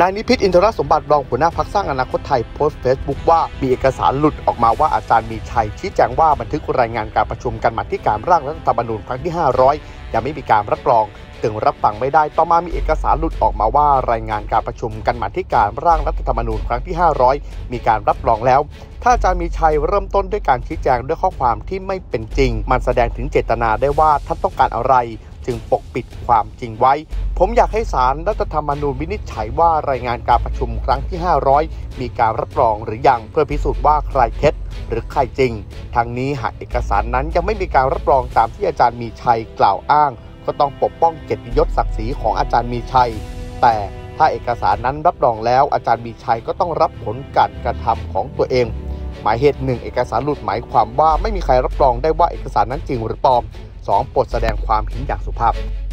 ายนิพิษอินทรสมบัติรองหัวหน้าพรรคสร้างอนาคตไทยโพสต์เฟซบุ๊กว่ามีเอกสารหลุดออกมาว่าอาจารย์มีชัยชี้แจงว่าบันทึกรายงานการประชุมกรรมาธิการร่างรัฐธรรมนูญครั้งที่500ยังไม่มีการรับรองจึงรับฟังไม่ได้ต่อมามีเอกสารหลุดออกมาว่ารายงานการประชุมกรรมาธิการร่างรัฐธรรมนูญครั้งที่500มีการรับรองแล้วถ้าอาจารย์มีชัยเริ่มต้นด้วยการชี้แจงด้วยข้อความที่ไม่เป็นจริงมันแสดงถึงเจตนาได้ว่าท่านต้องการอะไรจึงปกปิดความจริงไว้ผมอยากให้ศาลรัฐธรรมนูญวินิจฉัยว่ารายงานการประชุมครั้งที่500มีการรับรองหรือยังเพื่อพิสูจน์ว่าใครเท็จหรือใครจริงทางนี้หากเอกสารนั้นยังไม่มีการรับรองตามที่อาจารย์มีชัยกล่าวอ้างก็ต้องปกป้องเกียรติยศศักดิ์ศรีของอาจารย์มีชัยแต่ถ้าเอกสารนั้นรับรองแล้วอาจารย์มีชัยก็ต้องรับผลการกระทำของตัวเองหมายเหตุ 1 เอกสารหลุดหมายความว่าไม่มีใครรับรองได้ว่าเอกสารนั้นจริงหรือปลอม 2 โปรดแสดงความเห็นอย่างสุภาพ